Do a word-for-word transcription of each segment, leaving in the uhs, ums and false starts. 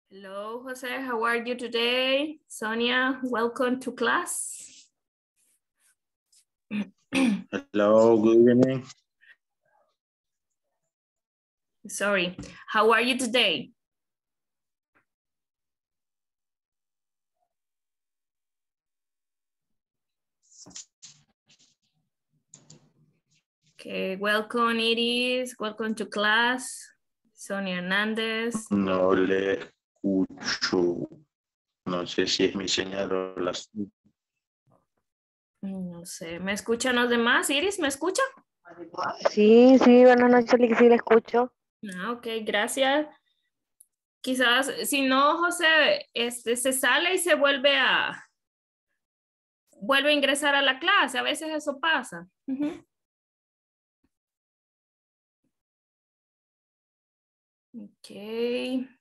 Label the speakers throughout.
Speaker 1: Hello, Jose. How are you today? Sonia, welcome to class.
Speaker 2: Hello, good evening.
Speaker 1: Sorry. How are you today? Okay, welcome, Iris. Welcome to class. Sonia Hernández.
Speaker 2: No le escucho. No sé si es mi señal o las...
Speaker 1: No sé, ¿me escuchan los demás? Iris, ¿me escucha?
Speaker 3: Sí, sí, buenas noches, sí le escucho.
Speaker 1: Ah, ok, gracias. Quizás, si no, José, este, se sale y se vuelve a, vuelve a ingresar a la clase. A veces eso pasa. Uh-huh. Okay.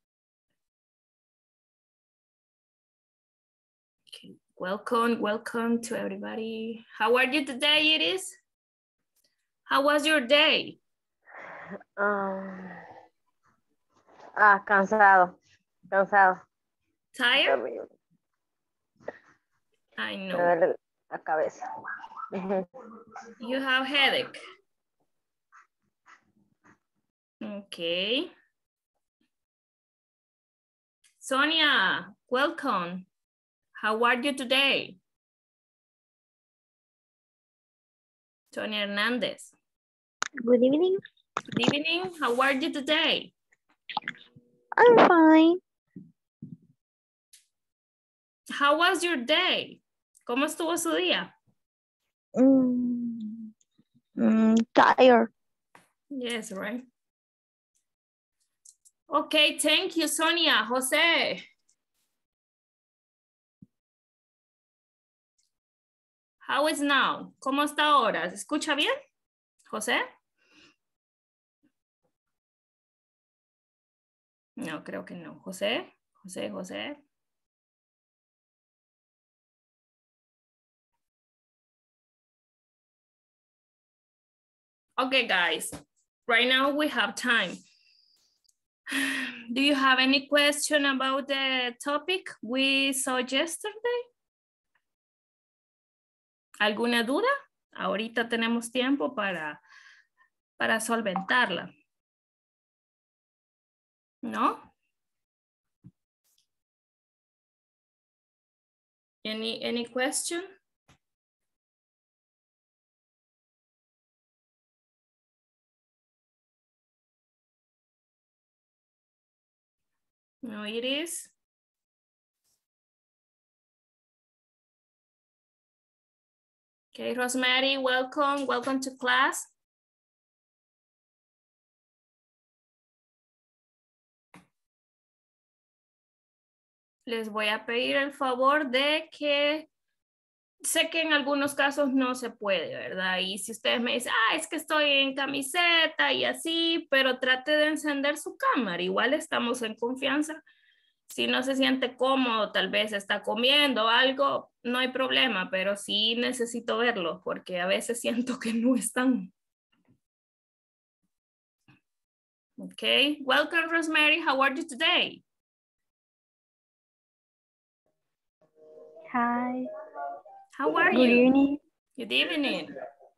Speaker 1: Okay. Welcome, welcome to everybody. How are you today, Iris? How was your day?
Speaker 3: Um, ah, cansado, cansado.
Speaker 1: Tired?
Speaker 3: Dormido.
Speaker 1: I
Speaker 3: Me
Speaker 1: know.
Speaker 3: duele la cabeza. Uh-huh.
Speaker 1: You have headache. Okay. Sonia, welcome. How are you today? Sonia Hernandez.
Speaker 3: Good evening.
Speaker 1: Good evening. How are you today?
Speaker 3: I'm fine.
Speaker 1: How was your day? ¿Cómo estuvo su día?
Speaker 3: Mm, mm, tired.
Speaker 1: Yes, right. Okay, thank you, Sonia. Jose. How is now? ¿Cómo está ahora? ¿Se escucha bien? José? No, creo que no. José, José, José. Okay, guys. Right now we have time. Do you have any question about the topic we saw yesterday? ¿Alguna duda? Ahorita tenemos tiempo para, para solventarla. ¿No? Any, any question? No, it is. Okay, Rosemary, welcome. Welcome to class. Les voy a pedir el favor de que sé que en algunos casos no se puede, ¿verdad? Y si ustedes me dicen, ah, es que estoy en camiseta y así, pero trate de encender su cámara. Igual estamos en confianza. Si no se siente cómodo, tal vez está comiendo algo, no hay problema, pero sí necesito verlo porque a veces siento que no están. Okay, welcome Rosemary, how are you today?
Speaker 3: Hi.
Speaker 1: How are
Speaker 3: Good
Speaker 1: you?
Speaker 3: evening.
Speaker 1: Good evening.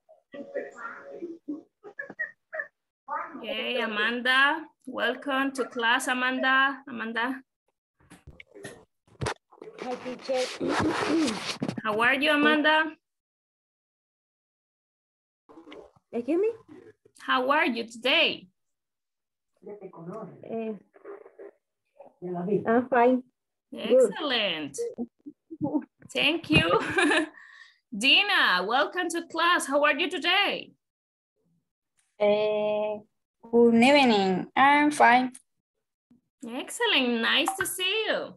Speaker 1: Okay, Amanda, welcome to class, Amanda. Amanda.
Speaker 3: Hi, teacher.
Speaker 1: How are you, Amanda?
Speaker 3: Excuse me?
Speaker 1: How are you today?
Speaker 3: Uh, I'm fine.
Speaker 1: Excellent. Good. Thank you. Dina, welcome to class. How are you today?
Speaker 4: Uh, good evening. I'm fine.
Speaker 1: Excellent. Nice to see you.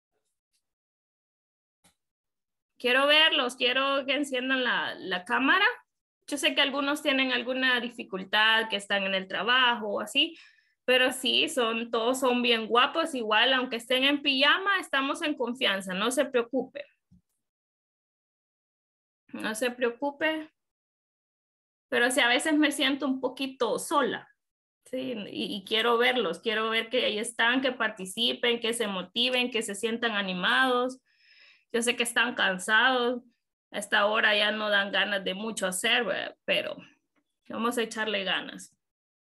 Speaker 1: Quiero verlos. Quiero que enciendan la, la cámara. Yo sé que algunos tienen alguna dificultad, que están en el trabajo o así, pero sí, son, todos son bien guapos. Igual, aunque estén en pijama, estamos en confianza. No se preocupe. No se preocupe. Pero sí, a veces me siento un poquito sola. Sí, y, y quiero verlos, quiero ver que ahí están, que participen, que se motiven, que se sientan animados. Yo sé que están cansados, a esta hora ya no dan ganas de mucho hacer, ¿verdad? Pero vamos a echarle ganas.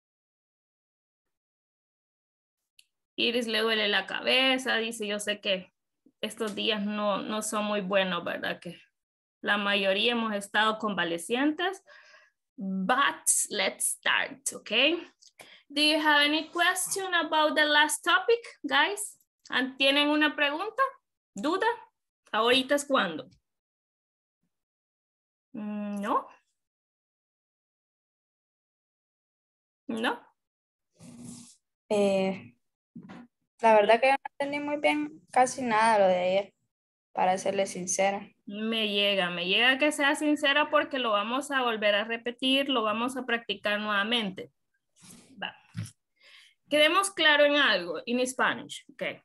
Speaker 1: Iris le duele la cabeza, dice, yo sé que estos días no, no son muy buenos, ¿verdad? Que la mayoría hemos estado convalecientes, but let's start, okay? Do you have any question about the last topic, guys? ¿Tienen una pregunta? ¿Duda? Ahorita es cuando. No. No.
Speaker 4: Eh, la verdad que yo no entendí muy bien casi nada lo de ayer, para serle sincera.
Speaker 1: Me llega, me llega que sea sincera porque lo vamos a volver a repetir, lo vamos a practicar nuevamente. Va. Quedemos claro en algo, in Spanish, ok.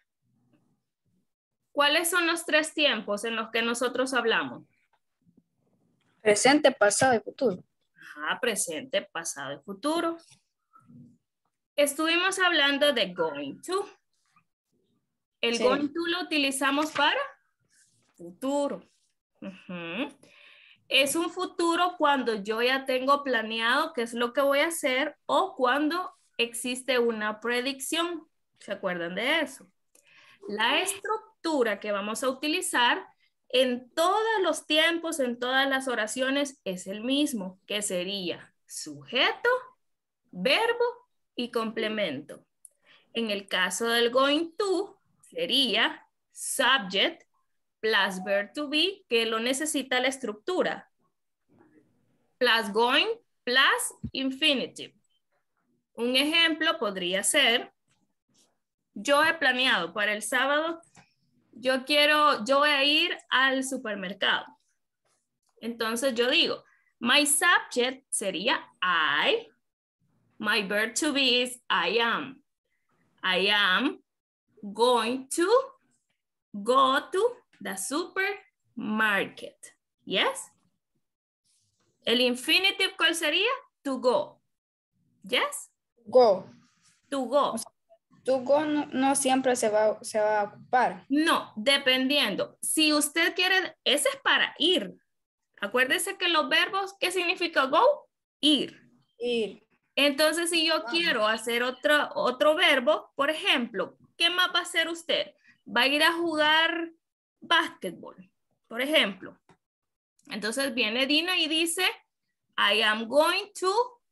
Speaker 1: ¿Cuáles son los tres tiempos en los que nosotros hablamos?
Speaker 4: Presente, pasado y futuro.
Speaker 1: Ah, presente, pasado y futuro. Estuvimos hablando de going to. El
Speaker 4: Sí.
Speaker 1: going to lo utilizamos para futuro. Uh-huh. Es un futuro cuando yo ya tengo planeado qué es lo que voy a hacer o cuando existe una predicción. ¿Se acuerdan de eso? La estructura que vamos a utilizar en todos los tiempos, en todas las oraciones, es el mismo, que sería sujeto, verbo y complemento. En el caso del going to, sería subject plus verb to be, que lo necesita la estructura, plus going plus infinitive. Un ejemplo podría ser, yo he planeado para el sábado, yo quiero, yo voy a ir al supermercado. Entonces yo digo, my subject sería I, my verb to be is I am. I am going to go to the supermarket. Yes? El infinitive, ¿cuál sería? To go. Yes?
Speaker 4: Go.
Speaker 1: To go.
Speaker 4: O sea, to go no, no siempre se va, se va a ocupar.
Speaker 1: No, dependiendo. Si usted quiere, ese es para ir. Acuérdese que los verbos, ¿qué significa go? Ir.
Speaker 4: Ir.
Speaker 1: Entonces, si yo quiero hacer otro, otro verbo, por ejemplo, ¿qué más va a hacer usted? Va a ir a jugar básquetbol, por ejemplo. Entonces viene Dina y dice, I am going to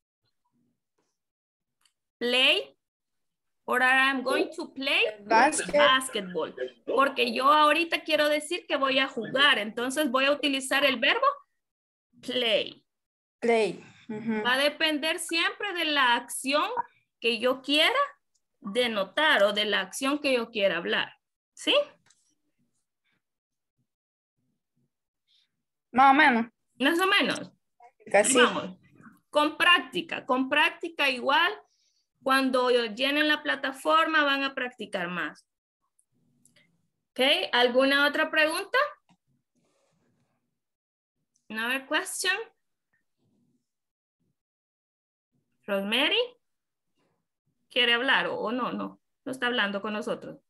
Speaker 1: play, or I am going to play
Speaker 4: Basket.
Speaker 1: basketball. Porque yo ahorita quiero decir que voy a jugar, entonces voy a utilizar el verbo play.
Speaker 4: Play. Uh-huh.
Speaker 1: Va a depender siempre de la acción que yo quiera denotar o de la acción que yo quiera hablar. ¿Sí?
Speaker 4: Más o menos.
Speaker 1: Más o menos.
Speaker 4: Casi.
Speaker 1: Vamos. Con práctica. Con práctica igual. Cuando llenen la plataforma van a practicar más. ¿Ok? ¿Alguna otra pregunta? Another question? Rosemary, ¿quiere hablar o, o no? No, no está hablando con nosotros.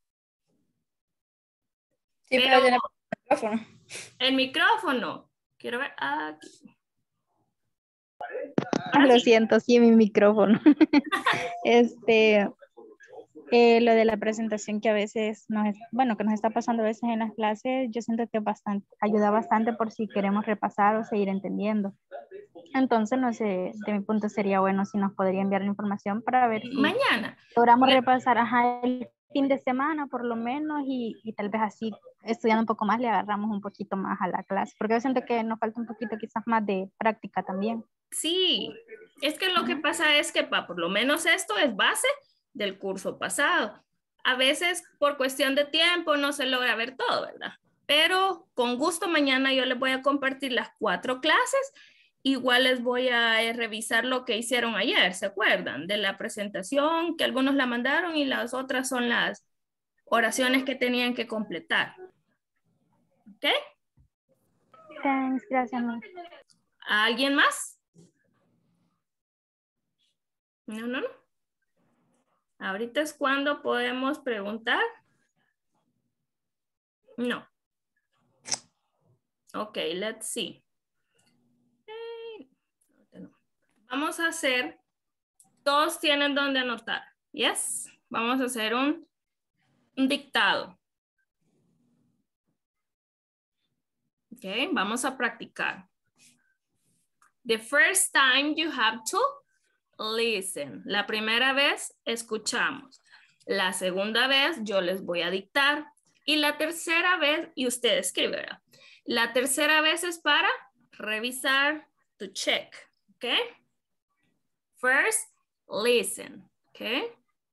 Speaker 4: Sí, pero, pero tiene el micrófono. El
Speaker 1: micrófono. Quiero ver aquí.
Speaker 5: Lo sí. siento, sí, mi micrófono. este, eh, lo de la presentación que a veces nos, bueno, que nos está pasando a veces en las clases, yo siento que bastante, ayuda bastante por si queremos repasar o seguir entendiendo. Entonces, no sé, de mi punto sería bueno si nos podría enviar la información para ver si
Speaker 1: mañana
Speaker 5: logramos repasar ajá, el fin de semana por lo menos y, y tal vez así estudiando un poco más le agarramos un poquito más a la clase, porque yo siento que nos falta un poquito quizás más de práctica también.
Speaker 1: Sí, es que lo que pasa es que pa, por lo menos esto es base del curso pasado. A veces por cuestión de tiempo no se logra ver todo, ¿verdad? Pero con gusto mañana yo les voy a compartir las cuatro clases. Igual les voy a eh, revisar lo que hicieron ayer, ¿se acuerdan? De la presentación, que algunos la mandaron y las otras son las oraciones que tenían que completar. ¿Ok?
Speaker 5: Thanks, gracias.
Speaker 1: ¿Alguien más? No, no, no. Ahorita es cuando podemos preguntar. No. Ok, let's see. Vamos a hacer, todos tienen donde anotar. Yes. Vamos a hacer un, un dictado. Ok, vamos a practicar. The first time you have to listen. La primera vez escuchamos. La segunda vez yo les voy a dictar. Y la tercera vez, y usted escribe, ¿verdad? La tercera vez es para revisar, to check. ¿Ok? First, listen. ¿Ok?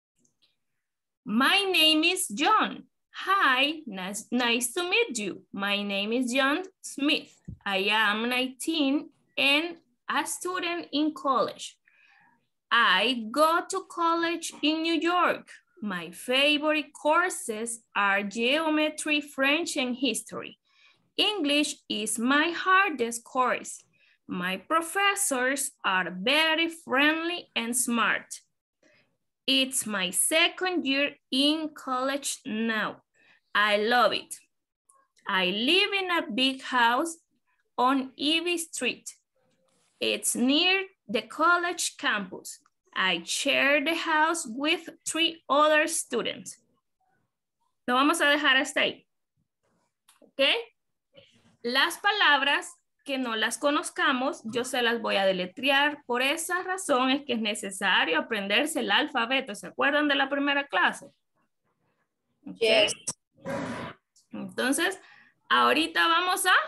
Speaker 1: My name is John. Hi, nice, nice to meet you. My name is John Smith. I am nineteen and a student in college. I go to college in New York. My favorite courses are geometry, French, and history. English is my hardest course. My professors are very friendly and smart. It's my second year in college now. I love it. I live in a big house on Ivy Street. It's near the college campus. I share the house with three other students. Lo vamos a dejar hasta ahí. ¿Ok? Las palabras que no las conozcamos, yo se las voy a deletrear. Por esa razón es que es necesario aprenderse el alfabeto. ¿Se acuerdan de la primera clase? ¿Okay?
Speaker 4: Yes.
Speaker 1: Entonces, ahorita vamos a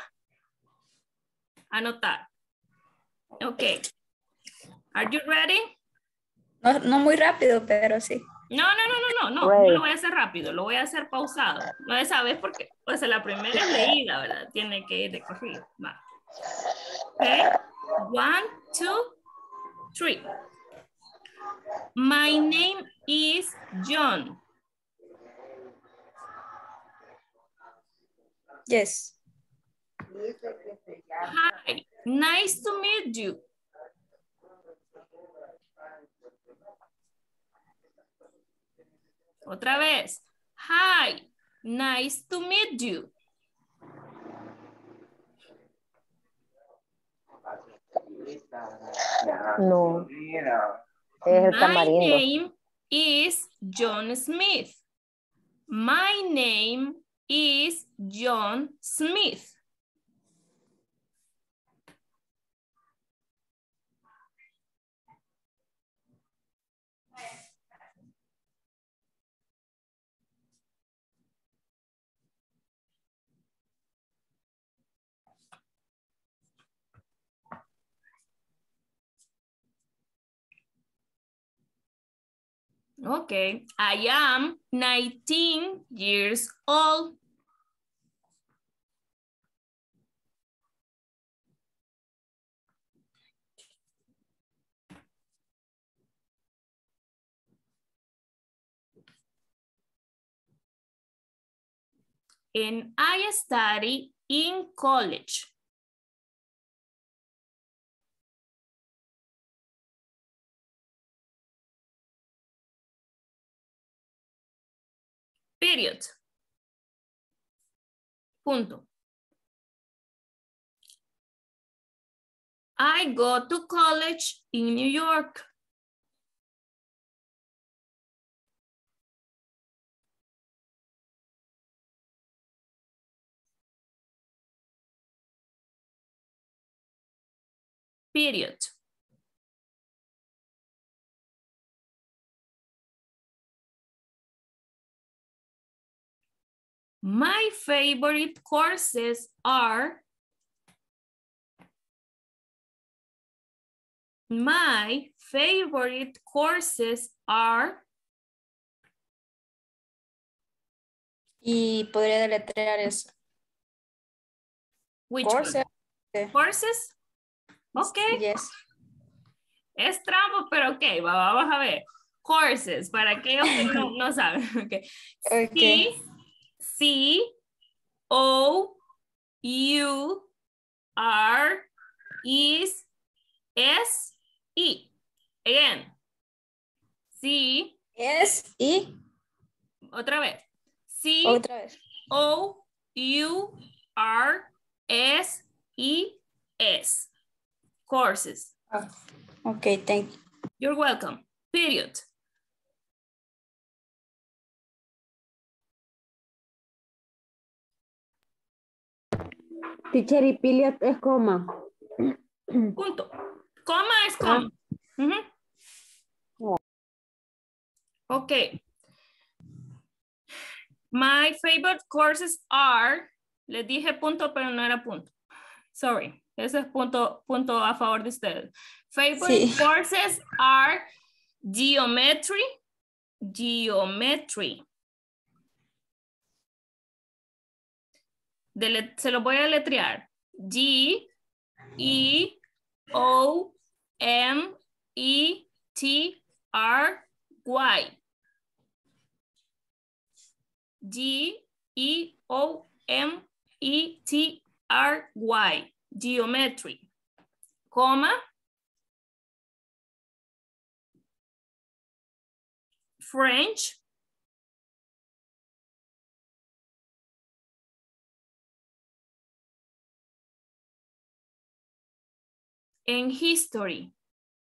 Speaker 1: anotar. Ok. Are you ready?
Speaker 4: No, no muy rápido, pero sí.
Speaker 1: No, no, no, no, no, no,
Speaker 3: Ready.
Speaker 1: no lo voy a hacer rápido, lo voy a hacer pausado. No de esa vez porque pues la primera es leída, ¿verdad? Tiene que ir de corrido. Va. Ok. One, two, three. My name is John.
Speaker 4: Yes.
Speaker 1: Hi, nice to meet you. Otra vez. Hi, nice to meet you.
Speaker 3: No. Es el
Speaker 1: My
Speaker 3: tamarindo.
Speaker 1: name is John Smith. My name is John Smith. Okay, I am nineteen years old. And I study in college. Period. Punto. I go to college in New York. Period. My favorite courses are My favorite courses are
Speaker 4: Y podría deletrear eso.
Speaker 1: which
Speaker 4: Course.
Speaker 1: one? Courses? Okay.
Speaker 4: Yes.
Speaker 1: Es trampa, pero ok, va- vamos a ver. Courses, para aquellos que no, no saben. Okay.
Speaker 4: Okay.
Speaker 1: C, C O U R is S E. Again. C
Speaker 4: S, I.
Speaker 1: Otra vez. C,
Speaker 4: Otra vez.
Speaker 1: O, U, R, S, E, S. Courses.
Speaker 4: Oh, ok, thank you.
Speaker 1: You're welcome. Period.
Speaker 6: Teacher, y period es coma.
Speaker 1: Punto. Coma es coma. Ujú. Okay. My favorite courses are, les dije punto, pero no era punto. Sorry, ese es punto, punto a favor de ustedes. Favorite
Speaker 4: Sí.
Speaker 1: courses are geometry, geometry. Dele- se lo voy a letrear. G, E, O, M, E, T, R, Y. G, E, O, M, E, T, R, Y. Geometry. Coma. French. And history.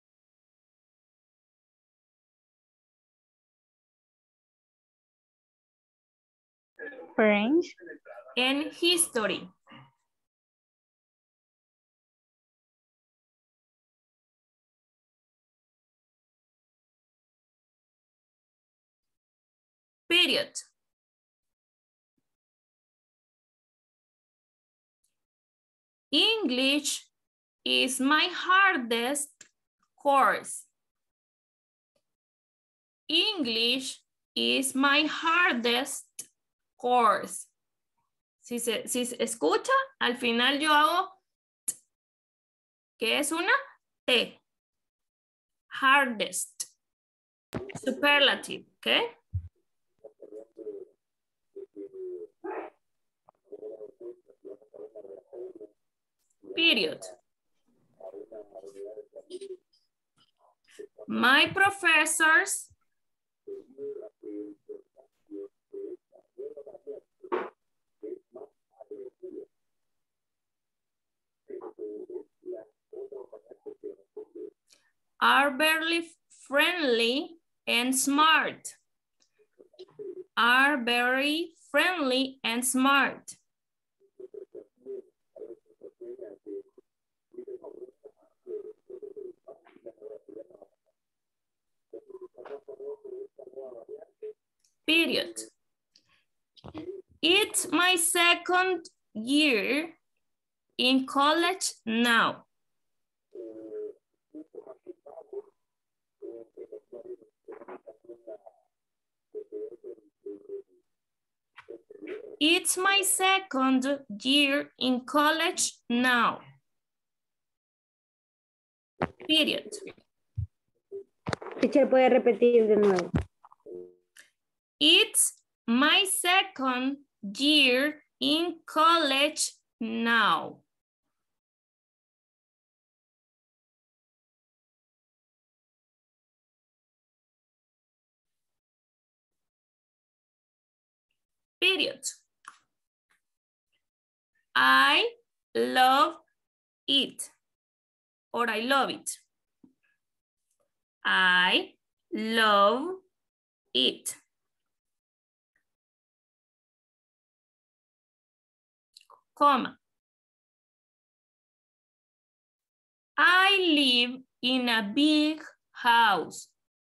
Speaker 5: French.
Speaker 1: And history. Period. English is my hardest course. English is my hardest course. Si se, si se escucha, al final yo hago t, que es una T. Hardest. Superlative, ¿ok? Period. My professors are very friendly and smart. Are very friendly and smart. Period. It's my second year in college now. It's my second year in college now. Period.
Speaker 6: Teacher, puede repetir de nuevo.
Speaker 1: It's my second year in college now. Period. I love it. Or I love it. I love it. Comma. I live in a big house.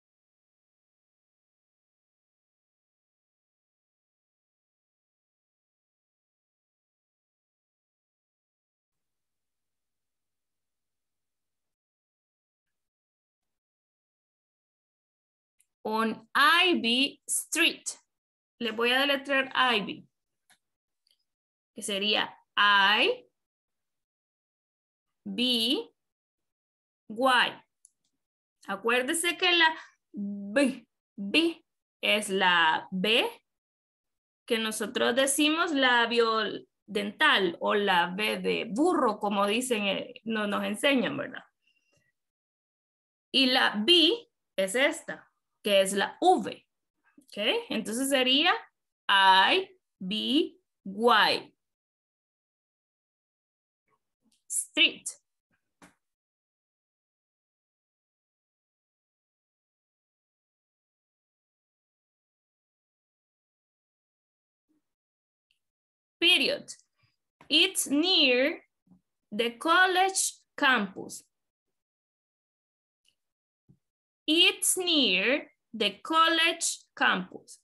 Speaker 1: On Ivy Street. Le voy a deletrear Ivy. Que sería I, B, Y. Acuérdese que la B, B es la B que nosotros decimos labio dental o la B de burro, como dicen, eh, no nos enseñan, ¿verdad? Y la B es esta. que es la V. ¿Ok? Entonces sería I, B, Y. Street. Period. It's near the college campus. It's near the college campus.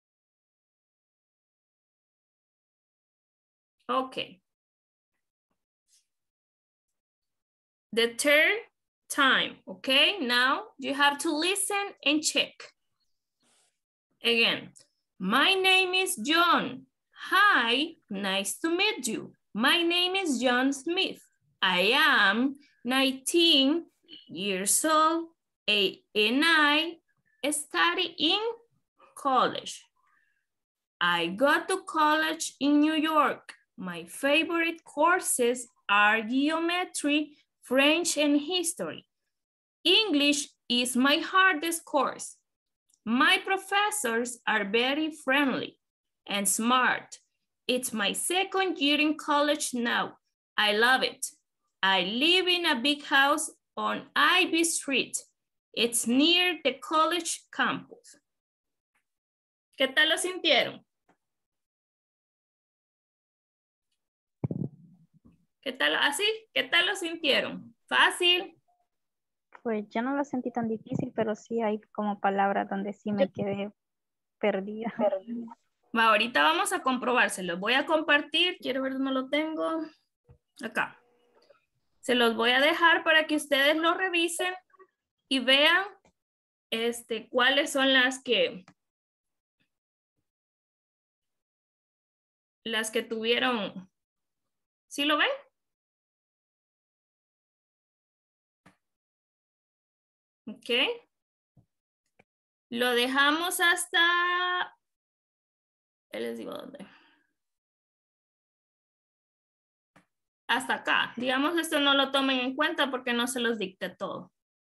Speaker 1: Okay. The third time, okay? Now you have to listen and check. Again, my name is John. Hi, nice to meet you. My name is John Smith. I am nineteen years old and I study in college. I go to college in New York. My favorite courses are geometry, French, and history. English is my hardest course. My professors are very friendly and smart. It's my second year in college now. I love it. I live in a big house on Ivy Street. It's near the college campus. ¿Qué tal lo sintieron? ¿Qué tal? ¿Así? ¿Qué tal lo sintieron? ¿Fácil?
Speaker 5: Pues yo no lo sentí tan difícil, pero sí hay como palabras donde sí me quedé perdida.
Speaker 1: Va, ahorita vamos a comprobar. Se los voy a compartir. Quiero ver dónde lo tengo. Acá. Se los voy a dejar para que ustedes lo revisen y vean este, cuáles son las que las que tuvieron. ¿Sí lo ven? Ok. Lo dejamos hasta... ¿Qué les digo dónde? Hasta acá. Digamos, esto no lo tomen en cuenta porque no se los dicté todo.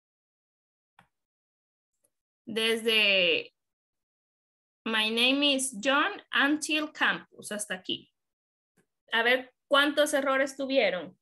Speaker 1: Desde My name is John until campus, hasta aquí. A ver cuántos errores tuvieron.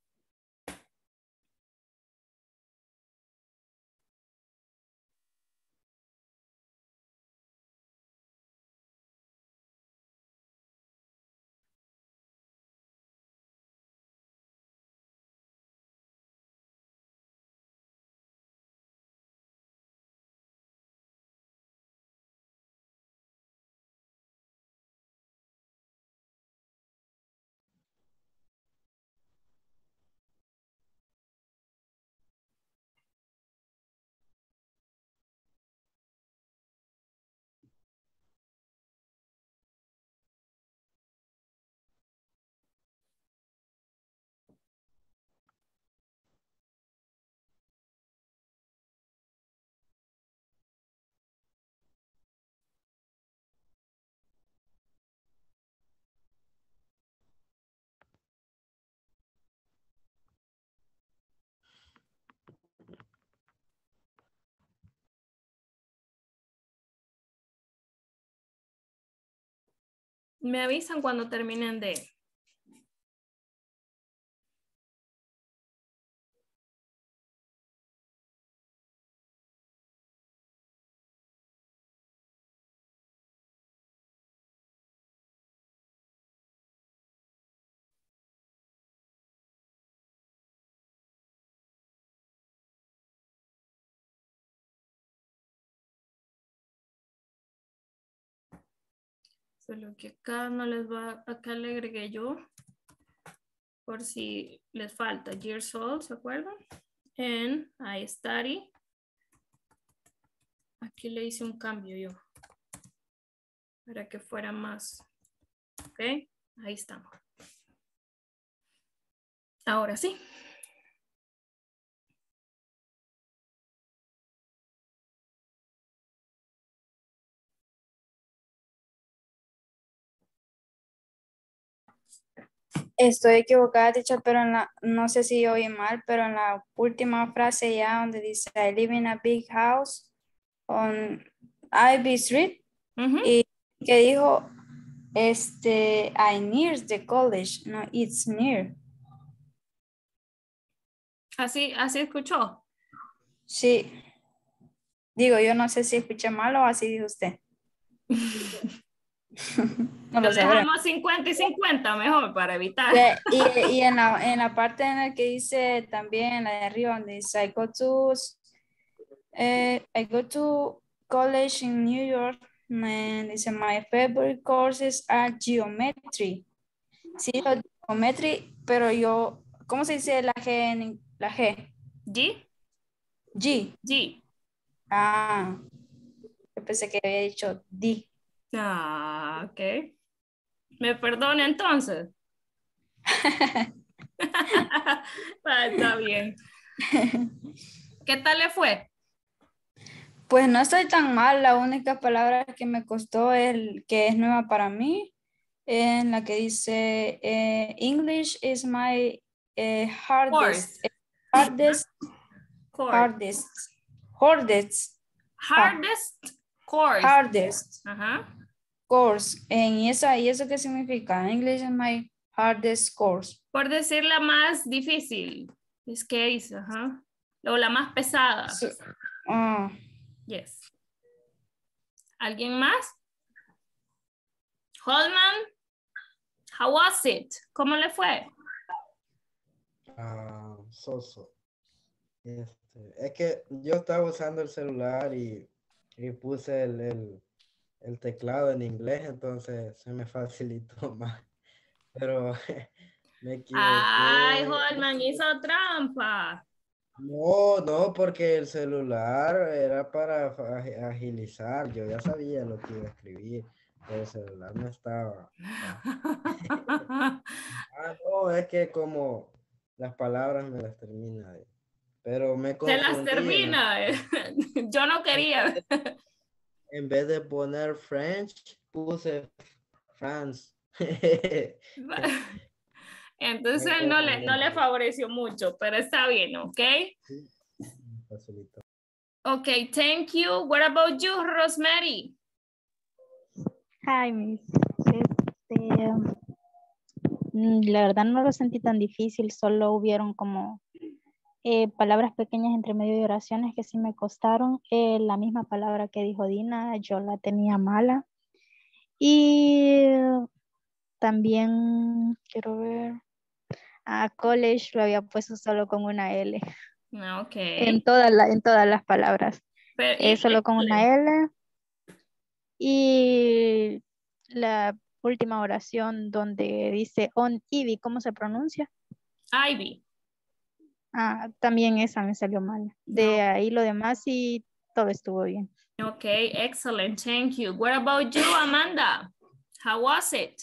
Speaker 1: Me avisan cuando terminen de... Solo que acá no les va, acá le agregué yo, por si les falta, years old, ¿se acuerdan? And I study. Aquí le hice un cambio yo, para que fuera más, ¿ok? Ahí estamos. Ahora sí.
Speaker 4: Estoy equivocada, teacher, pero en la, no sé si oí mal, pero en la última frase ya donde dice I live in a big house, on Ivy Street.
Speaker 1: Ujú.
Speaker 4: Y que dijo, este, I near the college. No, it's near.
Speaker 1: Así, así escuchó.
Speaker 4: Sí. Digo, yo no sé si escuché mal o así dijo usted. No
Speaker 1: Lo
Speaker 4: lo sabré.
Speaker 1: dejamos cincuenta y cincuenta mejor para evitar.
Speaker 4: Y, y- y en, la, en la parte en la que dice también, la de arriba, donde dice I go to, eh, I go to college in New York, and dice my favorite courses are geometry. Sí, digo geometry, pero yo, ¿cómo se dice la G en la G?
Speaker 1: G,
Speaker 4: G.
Speaker 1: G.
Speaker 4: Ah, yo pensé que había dicho D.
Speaker 1: Ah, ok. ¿Me perdona entonces? Ah, está bien. ¿Qué tal le fue?
Speaker 4: Pues no estoy tan mal, la única palabra que me costó es el que es nueva para mí, en la que dice eh, English is my eh, hardest,
Speaker 1: Course.
Speaker 4: hardest,
Speaker 1: Course.
Speaker 4: hardest, hardest,
Speaker 1: Hardest course.
Speaker 4: hardest
Speaker 1: Ajá.
Speaker 4: course. En esa, ¿y eso qué significa? English is my hardest course.
Speaker 1: Por decir la más difícil. Es que dice, ajá. O la más pesada.
Speaker 4: So- ah,
Speaker 1: Yes. ¿Alguien más? Holman, how was it? ¿Cómo le fue?
Speaker 7: Ah, soso. Este, es que yo estaba usando el celular y, y puse el, el- el teclado en inglés, entonces se me facilitó más. Pero me
Speaker 1: Ay,
Speaker 7: equivoqué.
Speaker 1: Holman hizo trampa.
Speaker 7: No, no, porque el celular era para ag- agilizar. Yo ya sabía lo que iba a escribir, pero el celular no estaba. Ah, no, es que como las palabras me las termina de... Pero me
Speaker 1: Se las
Speaker 7: confundí. En, la-
Speaker 1: termina. Yo no quería.
Speaker 7: en vez de poner French, puse France.
Speaker 1: Entonces
Speaker 7: Me
Speaker 1: no le, no
Speaker 7: confundí.
Speaker 1: le favoreció mucho, pero está bien, ¿ok?
Speaker 7: Sí, me facilitó.
Speaker 1: Ok, thank you. What about you, Rosemary?
Speaker 5: Hi, Miss. Este, mm, la verdad no lo sentí tan difícil, solo hubieron como eh, palabras pequeñas entre medio de oraciones que sí me costaron. Eh, la misma palabra que dijo Dina, yo la tenía mala. Y también, quiero ver, a college lo había puesto solo con una L.
Speaker 1: Ok.
Speaker 5: En, toda la, en todas las palabras.
Speaker 1: Pero,
Speaker 5: Eh,
Speaker 1: y-
Speaker 5: solo con una L. Y la última oración donde dice on Ivy, ¿cómo se pronuncia?
Speaker 1: Ivy.
Speaker 5: Ah, también esa me salió mal. De ahí lo demás y todo estuvo bien.
Speaker 1: Ok, excellent. Thank you. What about you, Amanda? How was it?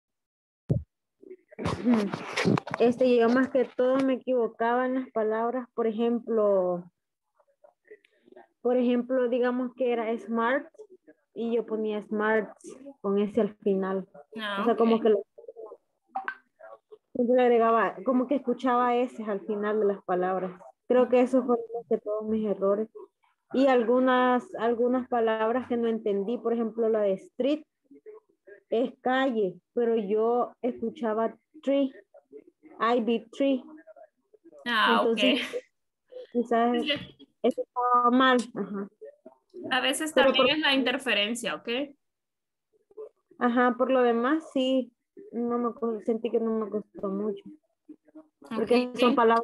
Speaker 6: Este, yo más que todo me equivocaba en las palabras, por ejemplo, por ejemplo, digamos que era smart y yo ponía smart con ese al final.
Speaker 1: Ah,
Speaker 6: O sea, como
Speaker 1: ok.
Speaker 6: que lo- siempre le agregaba, como que escuchaba ese al final de las palabras. Creo que eso fue más que todos mis errores. Y algunas, algunas palabras que no entendí, por ejemplo, la de street es calle, pero yo escuchaba tree, Ivy tree.
Speaker 1: Ah, ok.
Speaker 6: Entonces, quizás eso estaba mal. Ajá.
Speaker 1: A veces
Speaker 6: Pero
Speaker 1: también
Speaker 6: por,
Speaker 1: es la interferencia, ¿ok?
Speaker 6: ajá, por lo demás, sí, no me, co- sentí que no me costó mucho. Porque
Speaker 1: Ok,
Speaker 6: son
Speaker 1: thank-
Speaker 6: palabras.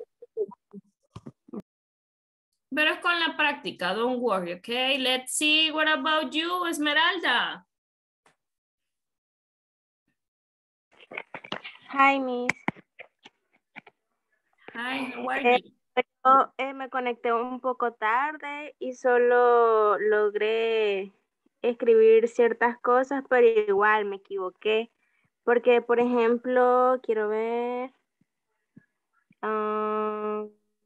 Speaker 1: Pero es con la práctica, don't worry, ¿ok? Let's see, what about you, Esmeralda?
Speaker 8: Hi, Miss.
Speaker 1: Hi, how are
Speaker 8: Eh,
Speaker 1: you?
Speaker 8: yo eh, me conecté un poco tarde y solo logré escribir ciertas cosas, pero igual me equivoqué. Porque, por ejemplo, quiero ver. ah,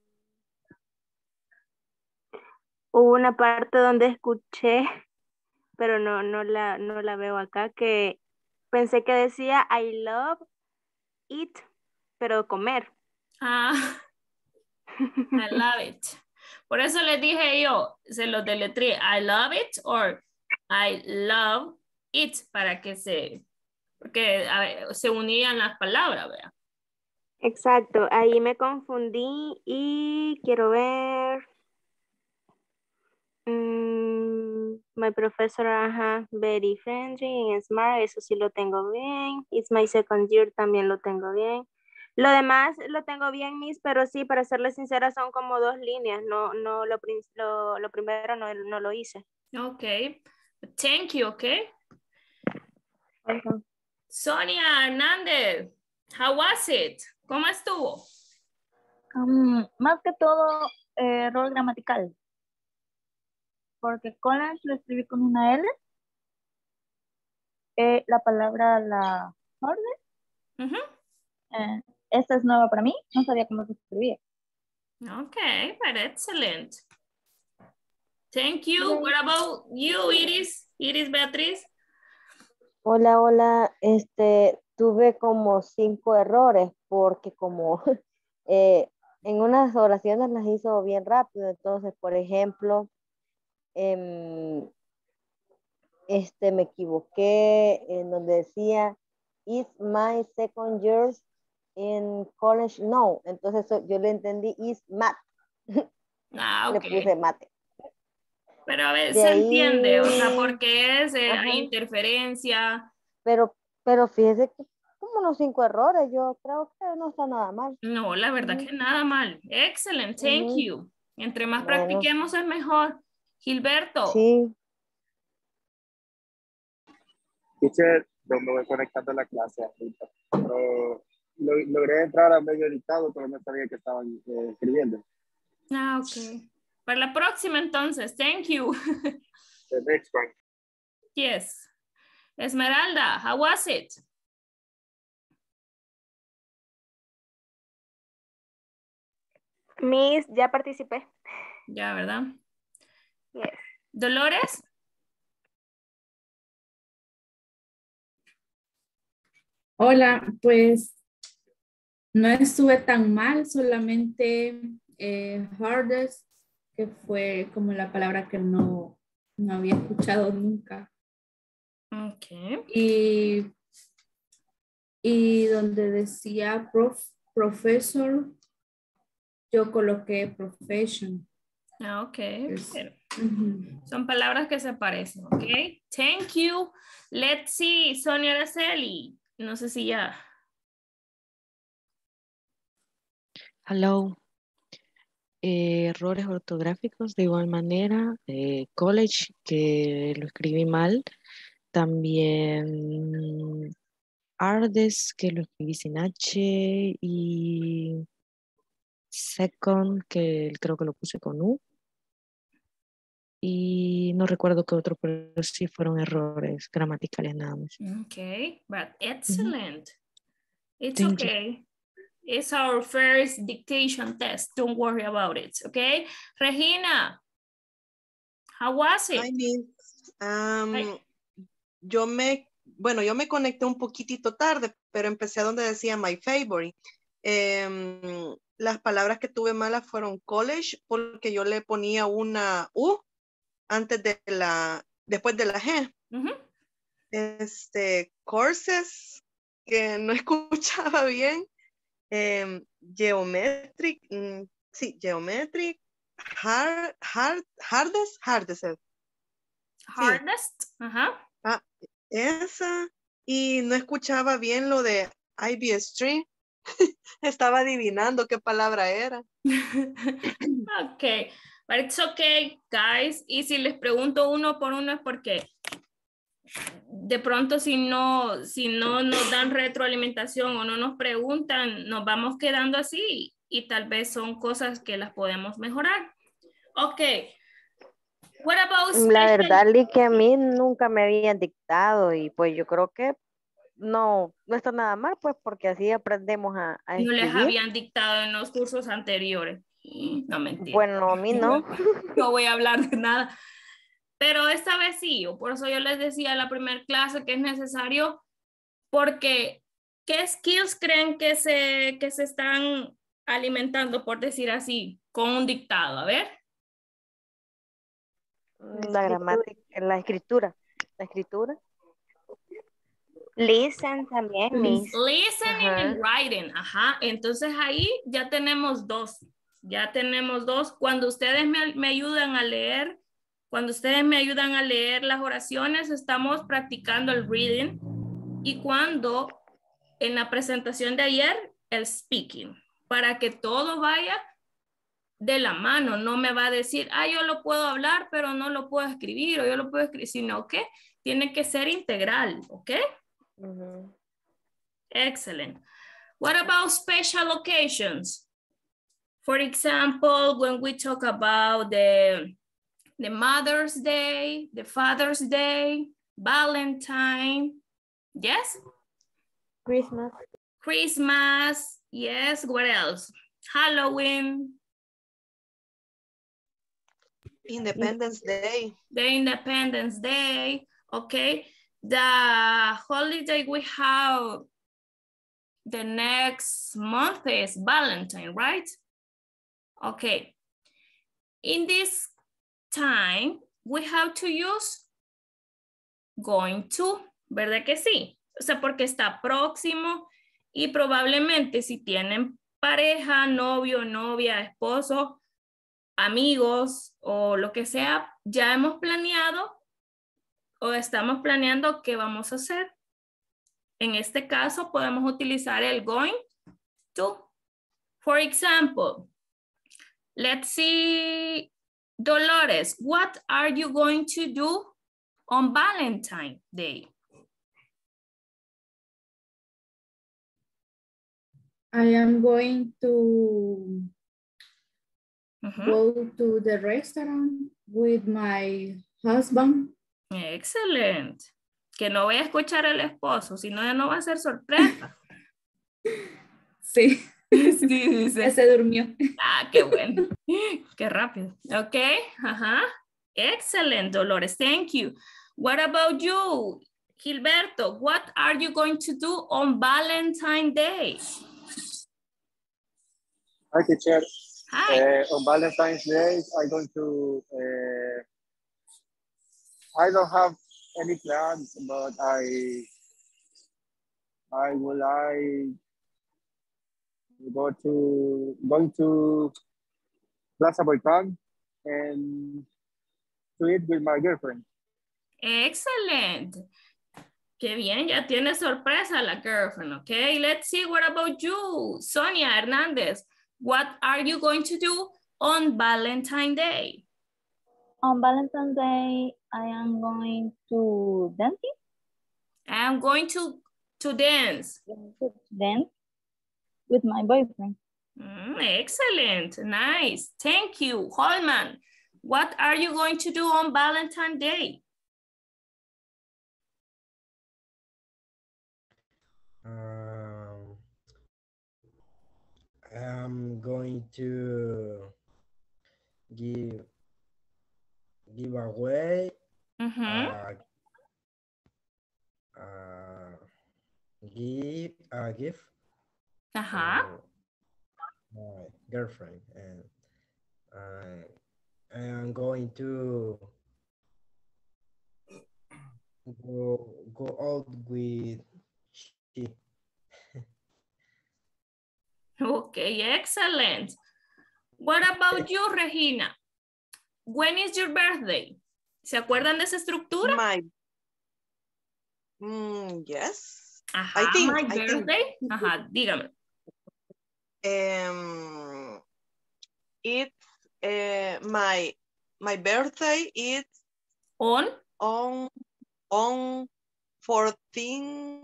Speaker 8: hubo una parte donde escuché, pero no, no la, no la veo acá, que pensé que decía I love it, pero comer.
Speaker 1: Ah, I love it. Por eso les dije yo, se los deletré, I love it or I love it, para que se, porque a ver, se unían las palabras, ¿verdad?
Speaker 8: Exacto, ahí me confundí y quiero ver. Mm, my professor, ajá, very friendly and smart, eso sí lo tengo bien. It's my second year, también lo tengo bien. Lo demás lo tengo bien, Miss, pero sí, para serles sincera, son como dos líneas. No, no, lo, prin- lo, lo primero no, no lo hice.
Speaker 1: Ok. Thank you, ok.
Speaker 8: Ujú.
Speaker 1: Sonia Hernández, how was it? ¿Cómo estuvo?
Speaker 5: Um, más que todo, eh, error gramatical. Porque college lo escribí con una L. Eh, la palabra la orden.
Speaker 1: Ujú.
Speaker 5: Eh, esta es nueva para mí. No sabía cómo se escribía.
Speaker 1: Ok, but excellent. Thank you.
Speaker 5: Yay.
Speaker 1: What about you, Iris? Iris Beatriz?
Speaker 3: Hola, hola. Este, tuve como cinco errores porque como eh, en unas oraciones las hizo bien rápido. Entonces, por ejemplo, em, este, me equivoqué en donde decía, is my second year in college? No. Entonces so- yo le entendí, is math.
Speaker 1: Ah,
Speaker 3: Le
Speaker 1: ok.
Speaker 3: puse mate.
Speaker 1: Pero a ver,
Speaker 3: De
Speaker 1: se
Speaker 3: ahí,
Speaker 1: entiende, o sea, porque es, eh,
Speaker 3: ajá,
Speaker 1: hay interferencia.
Speaker 3: pero, pero fíjese que como unos cinco errores, yo creo que no está nada mal.
Speaker 1: No, la verdad
Speaker 3: Ujú,
Speaker 1: que nada mal. Excellent, thank
Speaker 3: ujú.
Speaker 1: you. Entre más
Speaker 3: Bueno,
Speaker 1: practiquemos es mejor. Gilberto,
Speaker 3: sí,
Speaker 9: Teacher, yo me voy conectando a la clase ahorita. Pero lo- logré entrar a medio editado, pero no sabía que estaban eh, escribiendo.
Speaker 1: ah, ok. Para la próxima entonces, thank you.
Speaker 9: The next one.
Speaker 1: Yes. Esmeralda, how was it?
Speaker 8: Miss, ya participé.
Speaker 1: Ya, ¿verdad?
Speaker 8: Yes.
Speaker 1: Dolores,
Speaker 10: Hola, pues no estuve tan mal, solamente eh, hardest, que fue como la palabra que no, no había escuchado nunca.
Speaker 1: ok.
Speaker 10: Y, y donde decía prof, professor, yo coloqué profession.
Speaker 1: Ah, ok.
Speaker 10: Es-
Speaker 1: Pero
Speaker 10: ujú.
Speaker 1: son palabras que se parecen, ok. Thank you. Let's see, Sonia Araceli. No sé si ya.
Speaker 11: Hello. Eh, errores ortográficos de igual manera. Eh, college, que lo escribí mal. También Ardes, que lo escribí sin H. Y second, que creo que lo puse con U. Y no recuerdo qué otro, pero sí fueron errores gramaticales nada más.
Speaker 1: Ok, but
Speaker 11: Ujú.
Speaker 1: excellent. It's
Speaker 11: Thank you.
Speaker 1: okay. It's our first dictation test. Don't worry about it, okay? Regina, how was
Speaker 12: Hi,
Speaker 1: it?
Speaker 12: Miss. Um,
Speaker 1: Hi.
Speaker 12: yo me, bueno, yo me conecté un poquitito tarde, pero empecé a donde decía my favorite. Em, las palabras que tuve malas fueron college, porque yo le ponía una U antes de la, después de la G.
Speaker 1: Ujú.
Speaker 12: Este, courses, que no escuchaba bien. Em, geometric, mm, sí, geometric, hard, hard, hardest, hardest. Sí.
Speaker 1: Hardest, ajá.
Speaker 12: Ah, esa. Y no escuchaba bien lo de I B S Street. Estaba adivinando qué palabra era.
Speaker 1: Okay, but it's okay, guys. Y si les pregunto uno por uno es porque de pronto si no, si no nos dan retroalimentación o no nos preguntan, nos vamos quedando así y tal vez son cosas que las podemos mejorar. Ok. What about
Speaker 3: la
Speaker 1: special?
Speaker 3: verdad, Lee, que a mí nunca me habían dictado y pues yo creo que no, no está nada mal, pues porque así aprendemos a, a
Speaker 1: No les
Speaker 3: escribir.
Speaker 1: habían dictado en los cursos anteriores. Mm, No, mentira.
Speaker 3: Bueno, a mí no.
Speaker 1: No voy a hablar de nada. Pero esta vez sí, o por eso yo les decía en la primera clase que es necesario, porque ¿qué skills creen que se, que se están alimentando, por decir así, con un dictado? A ver.
Speaker 3: La gramática, la escritura. La escritura.
Speaker 8: Listen también, Miss.
Speaker 1: Listening
Speaker 3: Ajá.
Speaker 1: and writing. Ajá. Entonces ahí ya tenemos dos. Ya tenemos dos. Cuando ustedes me, me ayudan a leer, cuando ustedes me ayudan a leer las oraciones, estamos practicando el reading. Y cuando en la presentación de ayer, el speaking. Para que todo vaya de la mano. No me va a decir, ah, yo lo puedo hablar, pero no lo puedo escribir, o yo lo puedo escribir, sino que tiene que ser integral, ¿ok?
Speaker 3: Ujú.
Speaker 1: Excellent. What about special occasions? For example, when we talk about the, the Mother's Day, the Father's Day, Valentine, yes?
Speaker 6: Christmas.
Speaker 1: Christmas, yes, what else? Halloween.
Speaker 12: Independence Day.
Speaker 1: The Independence Day, okay? The holiday we have the next month is Valentine, right? Okay. In this time, we have to use going to, ¿verdad que sí? O sea, porque está próximo y probablemente si tienen pareja, novio, novia, esposo, amigos o lo que sea, ya hemos planeado o estamos planeando qué vamos a hacer. En este caso podemos utilizar el going to. For example, let's see, Dolores, what are you going to do on Valentine's Day?
Speaker 10: I am going to
Speaker 1: Uh-huh.
Speaker 10: go to the restaurant with my husband.
Speaker 1: Excelente. Que no voy a escuchar al esposo, si no, ya no va a ser sorpresa.
Speaker 10: Sí.
Speaker 1: Sí, dice.
Speaker 10: Ya se durmió.
Speaker 1: Ah, qué bueno. Qué rápido. Ok. Ajá. Excellent, Dolores. Thank you. What about you, Gilberto? What are you going to do on Valentine's Day?
Speaker 9: Hi, teacher.
Speaker 1: Hi.
Speaker 9: Uh, on Valentine's Day, I'm going to, uh, I don't have any plans, but I, I would like go to, going to Plaza Volcan and to eat with my girlfriend.
Speaker 1: Excellent. Qué bien, ya tiene sorpresa la girlfriend, okay? Let's see, what about you, Sonia Hernandez? What are you going to do on Valentine's Day?
Speaker 5: On Valentine's Day, I am going to dancing.
Speaker 1: I'm going to, to dance.
Speaker 5: Dance with my boyfriend.
Speaker 1: Mm, excellent, nice, thank you. Holman, what are you going to do on Valentine's Day?
Speaker 7: Um, I'm going to give give away
Speaker 1: Mm-hmm.
Speaker 7: uh, uh, give a gift
Speaker 1: Uh-huh.
Speaker 7: to my girlfriend, and uh, I am going to go go out with she.
Speaker 1: Okay, excellent. What about you, Regina? When is your birthday? ¿Se acuerdan de esa estructura?
Speaker 12: My, mm, yes.
Speaker 1: Ajá,
Speaker 12: I think,
Speaker 1: my
Speaker 12: I think.
Speaker 1: birthday. Ajá, dígame.
Speaker 12: Um, it's uh, my my birthday is
Speaker 1: On?
Speaker 12: on on fourteen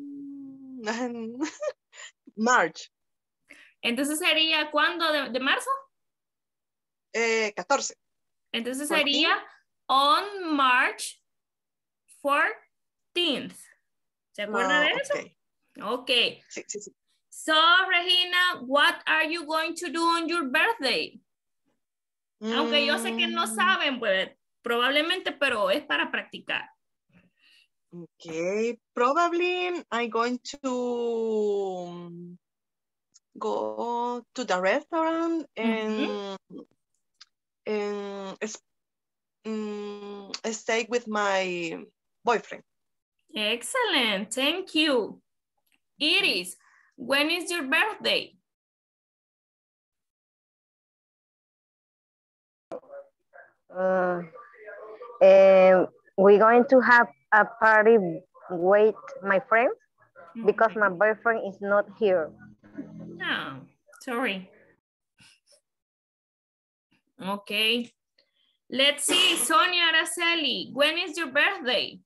Speaker 12: March.
Speaker 1: Entonces sería ¿cuándo? ¿De, de marzo?
Speaker 12: Eh, catorce.
Speaker 1: Entonces
Speaker 12: fourteen.
Speaker 1: sería on March fourteenth. ¿Se acuerda
Speaker 12: No,
Speaker 1: de eso?
Speaker 12: okay.
Speaker 1: Okay.
Speaker 12: Sí, sí, sí.
Speaker 1: So, Regina, what are you going to do on your birthday? Mm. Aunque yo sé que no saben, pues, probablemente, pero es para practicar.
Speaker 12: Okay, probably I'm going to go to the restaurant and, mm-hmm. and mm, stay with my boyfriend.
Speaker 1: Excellent. Thank you. Iris, when is your birthday?
Speaker 3: Uh, uh, we're going to have a party with my friends because my boyfriend is not here.
Speaker 1: Oh, sorry. Okay. Let's see, Sonia Araceli, when is your birthday?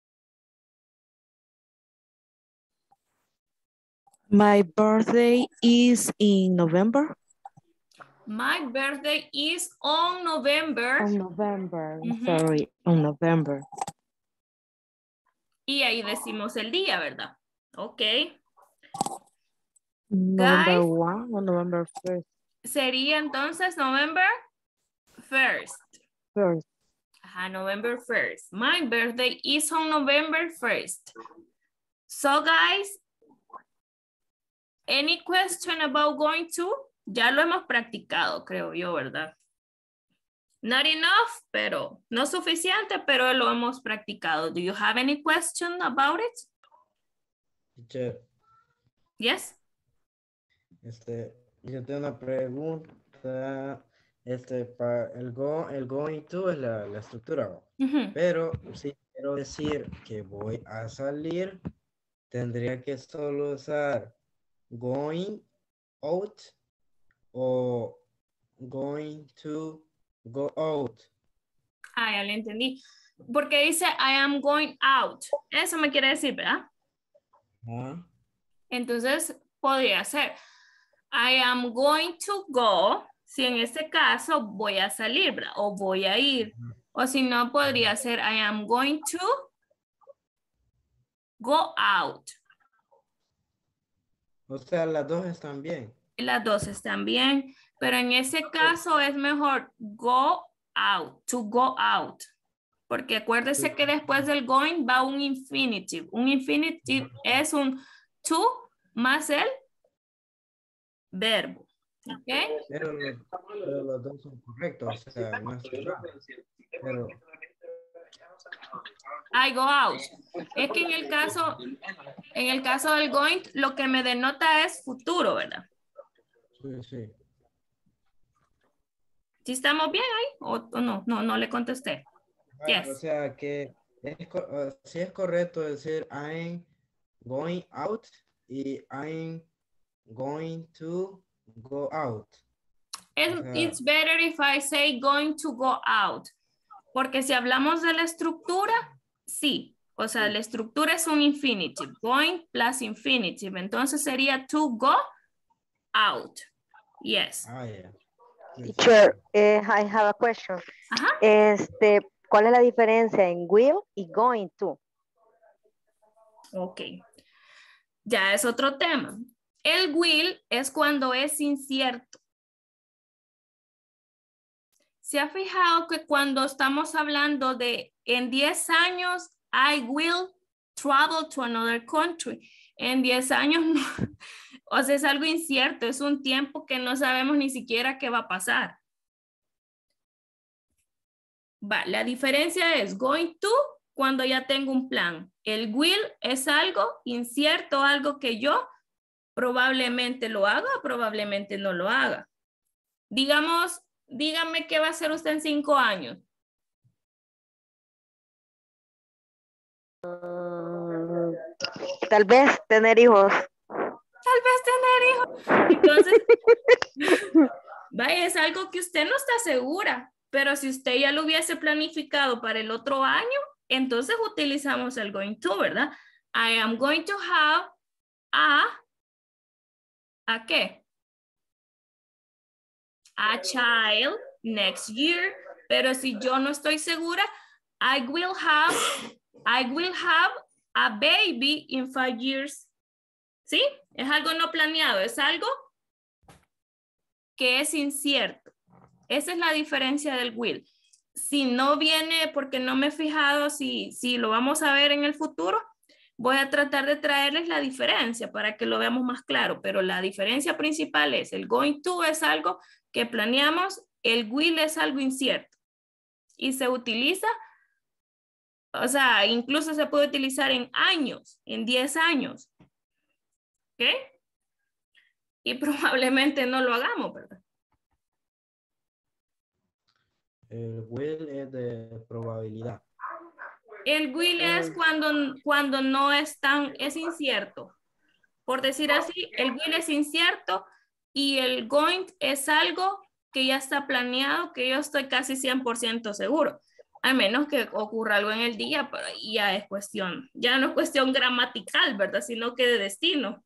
Speaker 11: My birthday is in November.
Speaker 1: My birthday is on November.
Speaker 11: On November,
Speaker 1: Ujú.
Speaker 11: sorry, on November.
Speaker 1: Y ahí decimos el día, ¿verdad? Ok.
Speaker 11: November
Speaker 1: Guys,
Speaker 11: one or November first.
Speaker 1: sería entonces November first.
Speaker 11: First.
Speaker 1: Ajá, November first. My birthday is on November first. So guys, any question about going to? Ya lo hemos practicado, creo yo, ¿verdad? Not enough, pero no suficiente, pero lo hemos practicado. Do you have any question about it?
Speaker 7: Teacher,
Speaker 1: Yes.
Speaker 7: este, yo tengo una pregunta. Este, para el go, el going to es la, la estructura, ¿no?
Speaker 1: Ujú.
Speaker 7: Pero si quiero decir que voy a salir, tendría que solo usar going out o going to go out.
Speaker 1: Ah, ya le entendí. Porque dice I am going out. Eso me quiere decir, ¿verdad?
Speaker 7: Ah,
Speaker 1: Entonces, podría ser I am going to go. Si en este caso voy a salir, ¿verdad? O voy a ir. O si no, podría ser I am going to go out.
Speaker 7: o sea, las dos están bien.
Speaker 1: Las dos están bien. Pero en ese caso es mejor go out, to go out. Porque acuérdese que después del going va un infinitive. Un infinitive es un to más el verbo. ¿Ok?
Speaker 7: Pero los, pero los dos son correctos, o sea, no está mal. Pero,
Speaker 1: I go out. Es que en el caso, en el caso del going, lo que me denota es futuro, ¿verdad?
Speaker 7: sí, sí.
Speaker 1: ¿Sí estamos bien ahí? ¿O, o no? No, no le contesté.
Speaker 7: Ah,
Speaker 1: Yes.
Speaker 7: o sea, que es, co- uh, sí es correcto decir I'm going out y I'm going to go out.
Speaker 1: Es-
Speaker 7: O sea,
Speaker 1: It's better if I say going to go out. Porque si hablamos de la estructura, sí. O sea, la estructura es un infinitive. Going plus infinitive. Entonces sería to go out. Yes.
Speaker 7: ah, yeah. Sí, sí,
Speaker 3: Teacher,
Speaker 7: sí.
Speaker 3: eh, I have a question.
Speaker 1: Ajá.
Speaker 3: Este, ¿cuál es la diferencia en will y going to?
Speaker 1: Ok. Ya es otro tema. El will es cuando es incierto. ¿Se ha fijado que cuando estamos hablando de en diez años, I will travel to another country? En diez años, no. O sea, es algo incierto, es un tiempo que no sabemos ni siquiera qué va a pasar. Va, la diferencia es going to cuando ya tengo un plan. El will es algo incierto, algo que yo probablemente lo haga, probablemente no lo haga. Digamos, dígame qué va a hacer usted en cinco años.
Speaker 3: Mm, tal vez tener hijos.
Speaker 1: Tal vez tener hijos. Entonces, vaya, es algo que usted no está segura, pero si usted ya lo hubiese planificado para el otro año, entonces utilizamos el going to, ¿verdad? I am going to have a, ¿a qué? A child next year, pero si yo no estoy segura, I will have, I will have a baby in five years. ¿Sí? Es algo no planeado, es algo que es incierto. Esa es la diferencia del will. Si no viene, porque no me he fijado si, si lo vamos a ver en el futuro, voy a tratar de traerles la diferencia para que lo veamos más claro, pero la diferencia principal es el going to es algo que planeamos, el will es algo incierto. y se utiliza, o sea, incluso se puede utilizar en años, en diez años. ¿Ok? Y probablemente no lo hagamos, ¿verdad?
Speaker 7: El will es de probabilidad.
Speaker 1: El will es cuando, cuando no es tan, es incierto. Por decir así, el will es incierto y el going es algo que ya está planeado, que yo estoy casi cien por ciento seguro. A menos que ocurra algo en el día, pero ya es cuestión, ya no es cuestión gramatical, ¿verdad? Sino que de destino.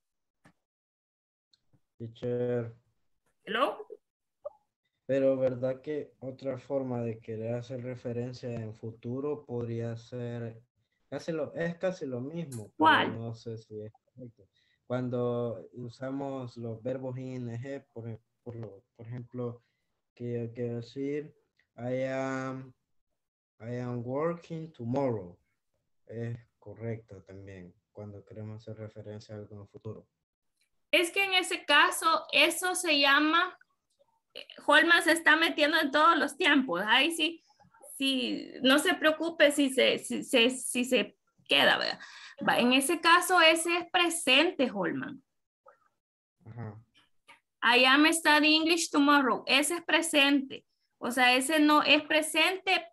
Speaker 7: Teacher.
Speaker 1: ¿Hello?
Speaker 7: Pero verdad que otra forma de querer hacer referencia en futuro podría ser, casi lo, es casi lo mismo, pero
Speaker 1: ¿Cuál?
Speaker 7: no sé si es correcto. Cuando usamos los verbos ing, por, por, lo, por ejemplo, que quiero decir, I am, I am working tomorrow. Es correcto también cuando queremos hacer referencia a algo en el futuro.
Speaker 1: Es que en ese caso, eso se llama, Holman se está metiendo en todos los tiempos. Ahí sí, sí, no se preocupe si se, si, si, si se queda, ¿verdad? Va, en ese caso, ese es presente, Holman.
Speaker 7: Ajá.
Speaker 1: I am studying English tomorrow. Ese es presente. O sea, ese no es presente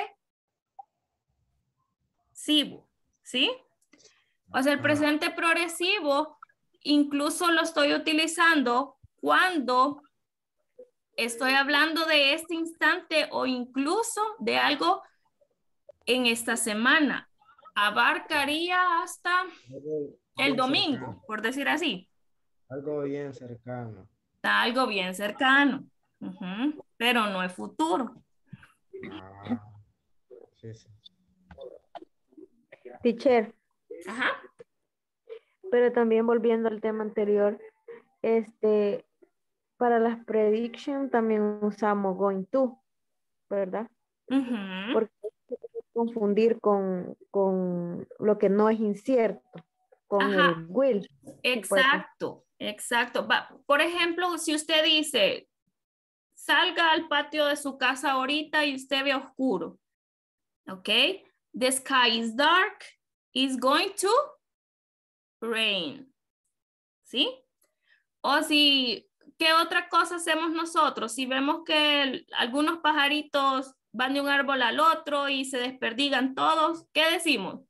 Speaker 1: progresivo. ¿Sí? O sea, el presente progresivo incluso lo estoy utilizando cuando estoy hablando de este instante o incluso de algo en esta semana. Abarcaría hasta el domingo, por decir así.
Speaker 7: Algo bien cercano.
Speaker 1: Algo bien cercano. Uh-huh. Pero no es futuro.
Speaker 7: Ah, sí, sí.
Speaker 6: Teacher.
Speaker 1: Ajá.
Speaker 6: Pero también volviendo al tema anterior, este, para las predictions también usamos going to, ¿verdad?
Speaker 1: Uh-huh.
Speaker 6: Porque se puede confundir con, con lo que no es incierto, con
Speaker 1: Ajá.
Speaker 6: el will.
Speaker 1: Exacto, exacto. Va, por ejemplo, si usted dice, salga al patio de su casa ahorita y usted ve oscuro. ¿Ok? The sky is dark. It's going to rain. ¿Sí? O si, ¿qué otra cosa hacemos nosotros? Si vemos que el, algunos pajaritos van de un árbol al otro y se desperdigan todos, ¿qué decimos?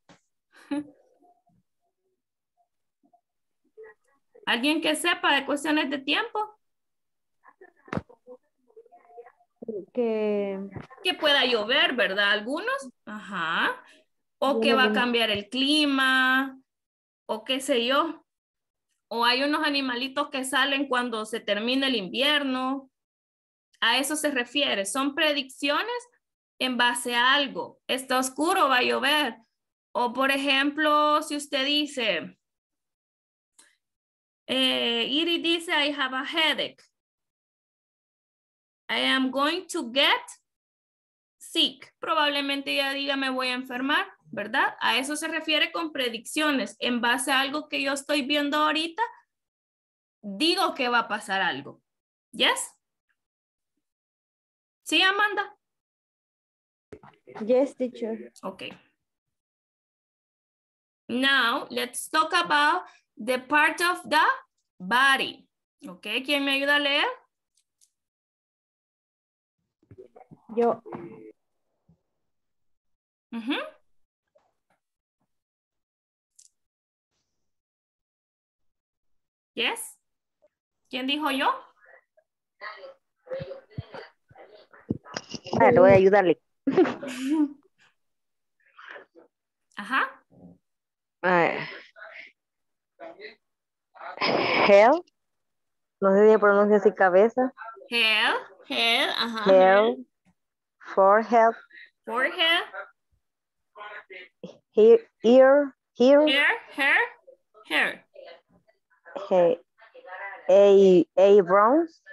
Speaker 1: ¿Alguien que sepa de cuestiones de tiempo?
Speaker 6: Que,
Speaker 1: que pueda llover, ¿verdad? Algunos. Ajá. O que va a cambiar el clima, o qué sé yo. O hay unos animalitos que salen cuando se termina el invierno. A eso se refiere. Son predicciones en base a algo. Está oscuro, va a llover. O por ejemplo, si usted dice, eh, Iri dice, I have a headache. I am going to get sick. Probablemente ya diga, me voy a enfermar, ¿verdad? A eso se refiere con predicciones. En base a algo que yo estoy viendo ahorita, digo que va a pasar algo. ¿Yes? ¿Sí, Amanda?
Speaker 6: Yes, teacher.
Speaker 1: Okay. Now, let's talk about the part of the body. Okay, ¿quién me ayuda a leer?
Speaker 6: Yo.
Speaker 1: Uh-huh. Yes. ¿Quién dijo yo?
Speaker 3: Ah, le voy a ayudarle.
Speaker 1: Ajá.
Speaker 3: Uh, head. No sé si se pronuncia así cabeza.
Speaker 1: Head. Head. Ajá.
Speaker 3: Head. Forehead.
Speaker 1: Forehead.
Speaker 3: Ear. Ear. Hair.
Speaker 1: Hair. Hair.
Speaker 3: Hair. A. A. Bronze.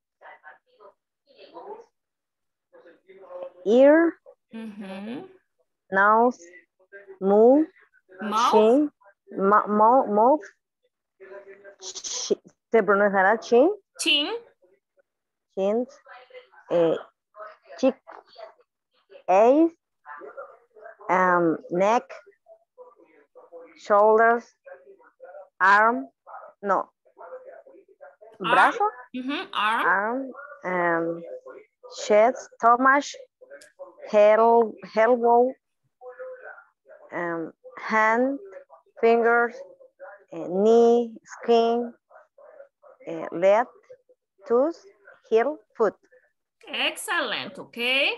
Speaker 3: Ear.
Speaker 1: Uh-huh.
Speaker 3: Nose. Mouth.
Speaker 1: Mouth.
Speaker 3: Chin. Ma mouth. Mouth. Se pronunciará chin.
Speaker 1: Chin.
Speaker 3: Chin. Eh, cheek. eyes, um, neck, shoulders, arm, no, brazo,
Speaker 1: Mm-hmm. Arm.
Speaker 3: arm, um, chest, stomach, el- elbow, um, hand, fingers, uh, knee, skin, uh, leg, tooth, heel, foot.
Speaker 1: Excellent, okay.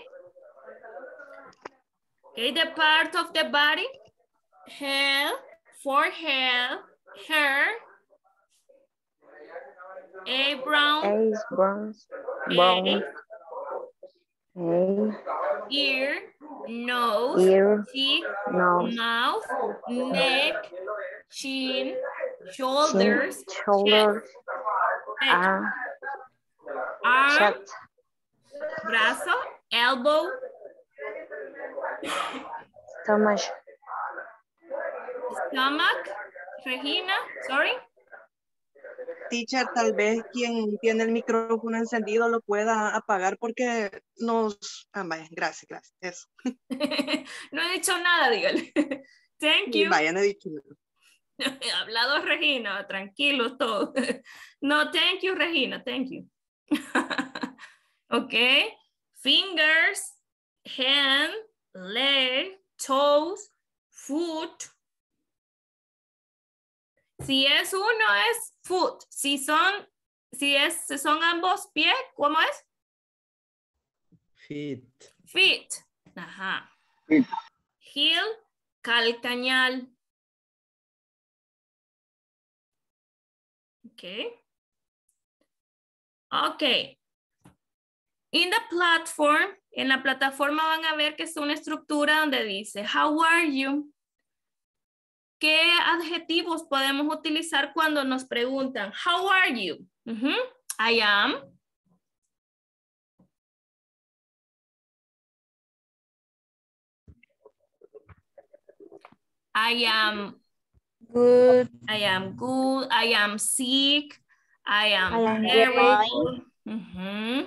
Speaker 1: Okay, the part of the body, head, forehead, hair, a brown,
Speaker 3: Eyes, bronze, bone,
Speaker 1: a,
Speaker 3: a,
Speaker 1: ear, nose,
Speaker 3: ear,
Speaker 1: cheek,
Speaker 3: nose,
Speaker 1: mouth, neck, chin,
Speaker 3: chin,
Speaker 1: shoulders, chest,
Speaker 3: shoulders,
Speaker 1: neck,
Speaker 3: arm,
Speaker 1: arm,
Speaker 3: chest,
Speaker 1: brazo, elbow,
Speaker 3: stomach,
Speaker 1: stomach, Regina, sorry.
Speaker 12: Teacher, tal vez quien tiene el micrófono encendido lo pueda apagar porque nos... Ah, vaya, gracias, gracias. Eso.
Speaker 1: No he dicho nada, dígale. Thank you.
Speaker 12: Vaya, no he dicho nada.
Speaker 1: He hablado Regina, tranquilos todos. No, thank you, Regina, thank you. Okay. Fingers, hand, leg, toes, foot. Si es uno es foot. Si son, si es, si son ambos pies, ¿cómo es?
Speaker 7: Feet.
Speaker 1: Feet. Ajá.
Speaker 9: Feet.
Speaker 1: Heel, calcañal. Okay. Okay. In the platform, en la plataforma van a ver que es una estructura donde dice, how are you? ¿Qué adjetivos podemos utilizar cuando nos preguntan, how are you? Uh-huh. I am. I am
Speaker 4: Good.
Speaker 1: I am good. I am sick. I am,
Speaker 6: I am
Speaker 1: terrible. Uh-huh.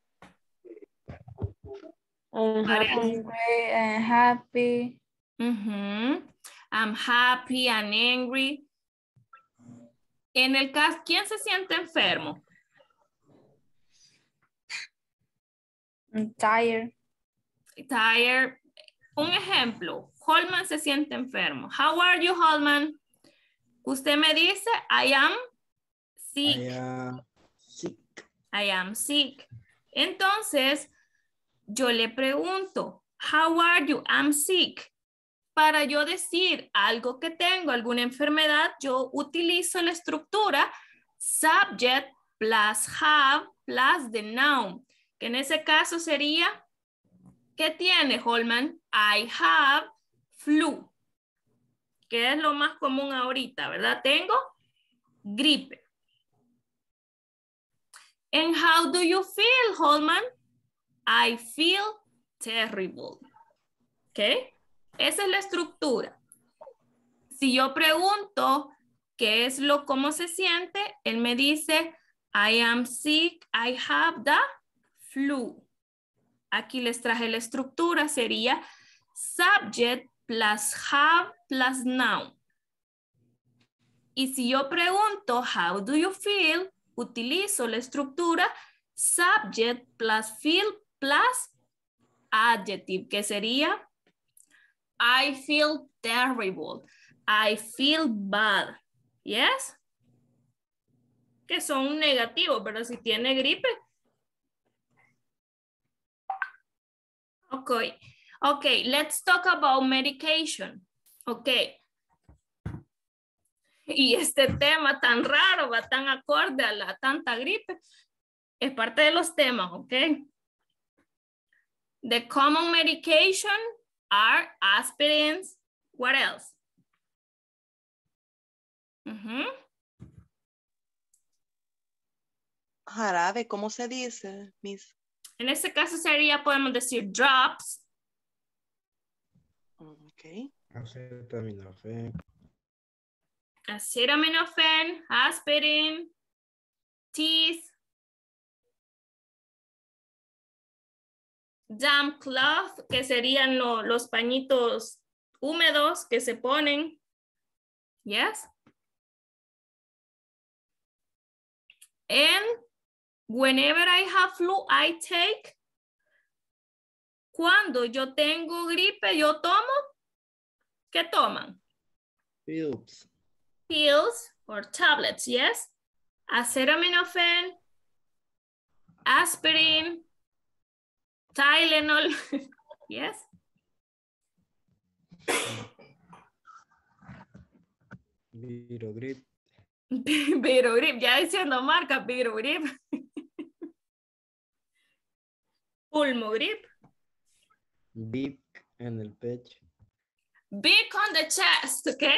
Speaker 6: I am
Speaker 1: What
Speaker 6: happy.
Speaker 1: else?
Speaker 4: Great and happy.
Speaker 1: Uh-huh. I'm happy and angry. En el caso, ¿quién se siente enfermo?
Speaker 4: I'm tired.
Speaker 1: Tired. Un ejemplo, Holman se siente enfermo. How are you, Holman? Usted me dice, I am sick.
Speaker 7: I am sick.
Speaker 1: I am sick. Entonces, yo le pregunto, how are you? I'm sick. Para yo decir algo que tengo, alguna enfermedad, yo utilizo la estructura subject plus have plus the noun. Que en ese caso sería, ¿qué tiene, Holman? I have flu. Que es lo más común ahorita, ¿verdad? Tengo gripe. And how do you feel, Holman? I feel terrible. ¿Ok? Esa es la estructura. Si yo pregunto qué es lo, cómo se siente, él me dice, I am sick, I have the flu. Aquí les traje la estructura, sería subject plus have plus noun. Y si yo pregunto, how do you feel? Utilizo la estructura subject plus feel plus adjective, que sería I feel terrible. I feel bad. Yes? Que son negativos, pero si tiene gripe. Okay. Okay, let's talk about medication. Okay. Y este tema tan raro, va tan acorde a la tanta gripe, es parte de los temas, ¿ok? The common medication are aspirins. What else? Uh-huh.
Speaker 12: Jarabe, ¿cómo se dice, Miss?
Speaker 1: En este caso sería, podemos decir drops.
Speaker 12: Ok.
Speaker 7: Acetaminofén.
Speaker 1: Acetaminophen, aspirin, teas. damp cloth, que serían lo, los pañitos húmedos que se ponen. Yes. And whenever I have flu, I take. Cuando yo tengo gripe, yo tomo. ¿Qué toman?
Speaker 7: Pills.
Speaker 1: Pills or tablets, yes. Acetaminophen, aspirin, Tylenol, yes.
Speaker 7: Virogrip.
Speaker 1: Virogrip, ya diciendo marca, Virogrip. Pulmogrip.
Speaker 7: Vic en el pecho.
Speaker 1: Big on the chest, okay?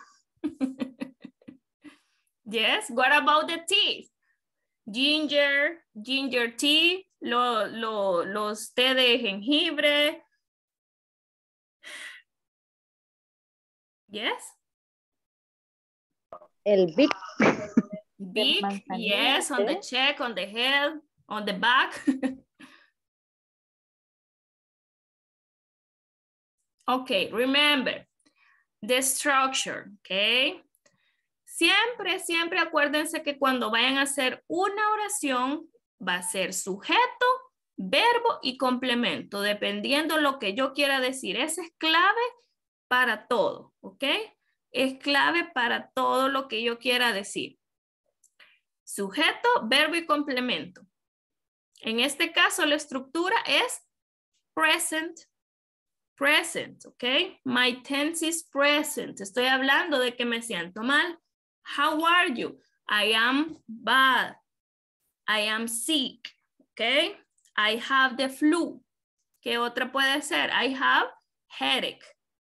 Speaker 1: Yes, what about the teeth? Ginger, ginger tea, lo, lo, los té de jengibre. Yes?
Speaker 3: El Vic.
Speaker 1: Big, yes, on the cheek, on the head, on the back. Okay, remember the structure, okay? Siempre, siempre acuérdense que cuando vayan a hacer una oración, va a ser sujeto, verbo y complemento, dependiendo lo que yo quiera decir. Esa es clave para todo, ¿ok? Es clave para todo lo que yo quiera decir. Sujeto, verbo y complemento. En este caso, la estructura es present, present, ¿ok? My tense is present. Estoy hablando de que me siento mal. How are you? I am bad. I am sick, ¿ok? I have the flu. ¿Qué otra puede ser? I have headache.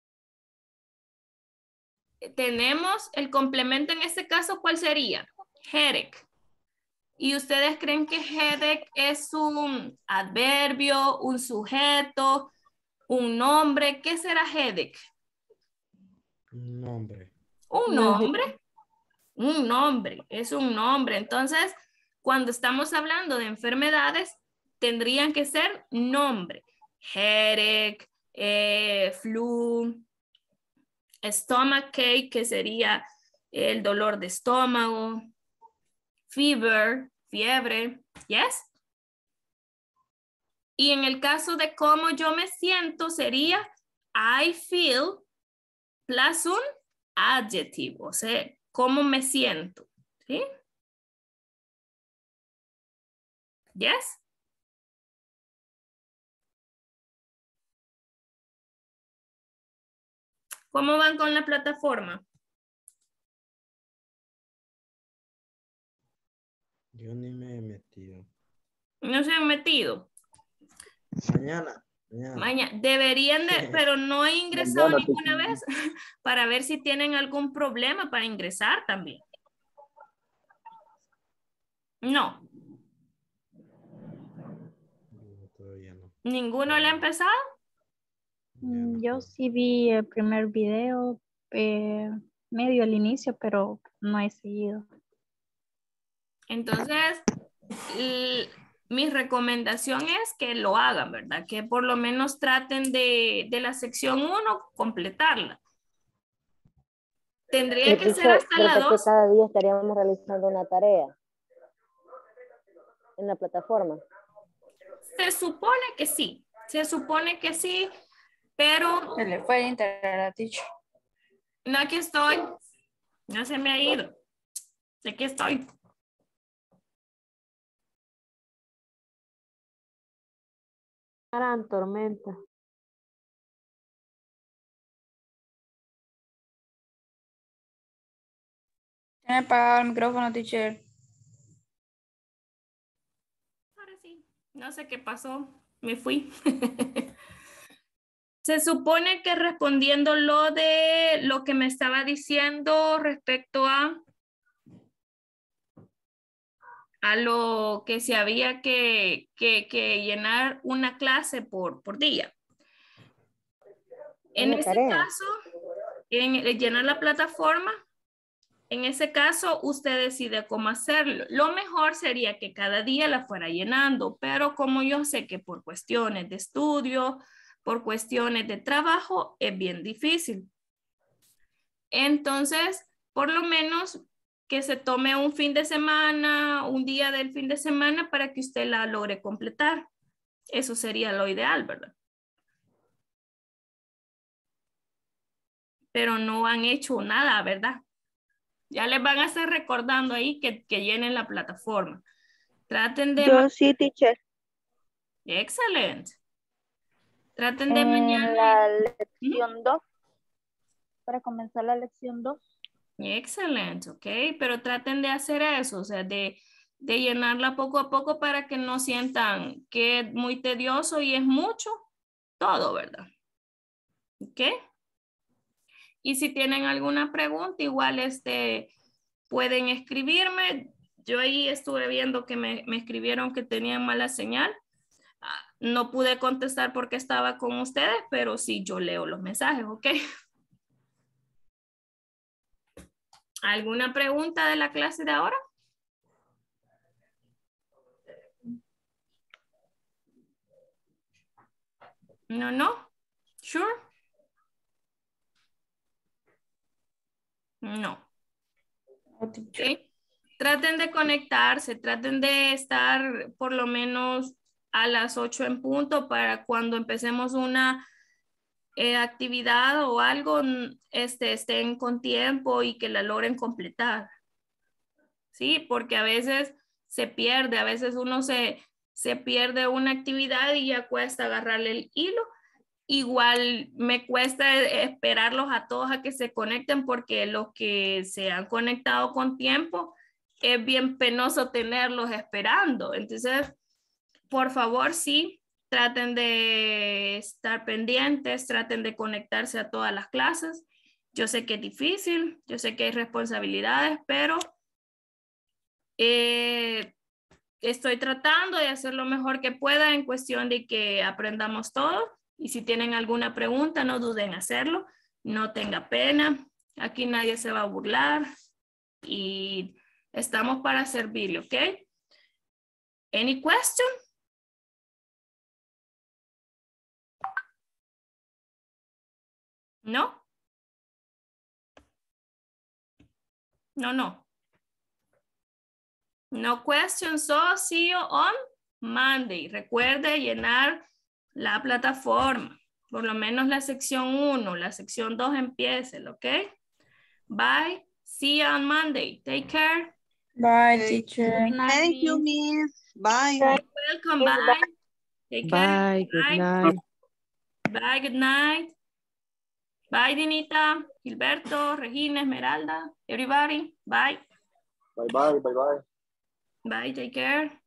Speaker 1: Tenemos el complemento en este caso, ¿cuál sería? Headache. ¿Y ustedes creen que headache es un adverbio, un sujeto, un nombre? ¿Qué será headache?
Speaker 7: Un nombre.
Speaker 1: Un nombre. Un nombre. Es un nombre. Entonces, cuando estamos hablando de enfermedades, tendrían que ser nombre. Headache, eh, flu, stomachache, que sería el dolor de estómago. Fever, fiebre, yes. Y en el caso de cómo yo me siento sería I feel plus un adjetivo, o sea, cómo me siento, ¿sí? Yes. ¿Cómo van con la plataforma?
Speaker 7: Yo ni me he metido.
Speaker 1: No se han metido.
Speaker 7: Mañana. Mañana.
Speaker 1: Mañana. Deberían de, pero no he ingresado
Speaker 9: Mañana,
Speaker 1: ninguna vez para ver si tienen algún problema para ingresar también. No.
Speaker 7: No, todavía no.
Speaker 1: ¿Ninguno le ha empezado?
Speaker 5: Mm, Yo sí vi el primer video, eh, medio al inicio, pero no he seguido.
Speaker 1: Entonces, l- mi recomendación es que lo hagan, ¿verdad? Que por lo menos traten de, de la sección uno, completarla. Tendría
Speaker 3: Le
Speaker 1: que
Speaker 3: puse,
Speaker 1: ser hasta
Speaker 3: creo
Speaker 1: la
Speaker 3: que
Speaker 1: dos.
Speaker 3: cada día estaríamos realizando una tarea en la plataforma.
Speaker 1: Se supone que sí, se supone que sí, pero
Speaker 4: Se le fue el internet a la teacher.
Speaker 1: no, aquí estoy. No se me ha ido. Aquí estoy.
Speaker 6: Gran tormenta.
Speaker 4: Tiene apagado el micrófono, teacher.
Speaker 1: Ahora sí, no sé qué pasó, me fui. Se supone que respondiendo lo de lo que me estaba diciendo respecto a, a lo que se había que, que, que llenar una clase por, por día. En
Speaker 3: Una
Speaker 1: este
Speaker 3: tarea.
Speaker 1: caso, en el llenar la plataforma, En ese caso, usted decide cómo hacerlo. Lo mejor sería que cada día la fuera llenando, pero como yo sé que por cuestiones de estudio, por cuestiones de trabajo, es bien difícil. Entonces, por lo menos que se tome un fin de semana, un día del fin de semana para que usted la logre completar. Eso sería lo ideal, ¿verdad? Pero no han hecho nada, ¿verdad? Ya les van a estar recordando ahí que, que llenen la plataforma. Traten de...
Speaker 8: Yo sí, teacher.
Speaker 1: Excelente. Traten de
Speaker 13: En
Speaker 1: mañana...
Speaker 13: la lección dos, para comenzar la lección dos.
Speaker 1: Excelente, ok. Pero traten de hacer eso, o sea, de, de llenarla poco a poco para que no sientan que es muy tedioso y es mucho, todo, ¿verdad? Ok. Y si tienen alguna pregunta, igual este, pueden escribirme. Yo ahí estuve viendo que me, me escribieron que tenían mala señal. Ah, no pude contestar porque estaba con ustedes, pero sí, yo leo los mensajes, ¿ok? ¿Alguna pregunta de la clase de ahora? No, no. Sure. No. Okay. Traten de conectarse, traten de estar por lo menos a las ocho en punto para cuando empecemos una eh, actividad o algo, este, estén con tiempo y que la logren completar. Sí, porque a veces se pierde, a veces uno se, se pierde una actividad y ya cuesta agarrarle el hilo. Igual me cuesta esperarlos a todos a que se conecten porque los que se han conectado con tiempo es bien penoso tenerlos esperando. Entonces, por favor, sí, traten de estar pendientes, traten de conectarse a todas las clases. Yo sé que es difícil, yo sé que hay responsabilidades, pero eh, estoy tratando de hacer lo mejor que pueda en cuestión de que aprendamos todo. Y si tienen alguna pregunta, no duden en hacerlo. No tenga pena. Aquí nadie se va a burlar. Y estamos para servirle, ¿ok? Any question? No? No, no. No questions. So, see you on Monday. Recuerde llenar la plataforma. Por lo menos la sección uno, la sección dos empiece, ¿ok? Bye. See you on Monday. Take care.
Speaker 4: Bye,
Speaker 12: Okay.
Speaker 4: teacher.
Speaker 12: Thank you, Miss. Bye.
Speaker 1: Welcome. Bye. Take care.
Speaker 11: Bye, good
Speaker 1: Bye.
Speaker 11: night.
Speaker 1: Bye, good night. Bye, Dinita, Gilberto, Regina, Esmeralda, everybody. Bye.
Speaker 9: Bye bye, bye bye.
Speaker 1: Bye, take care.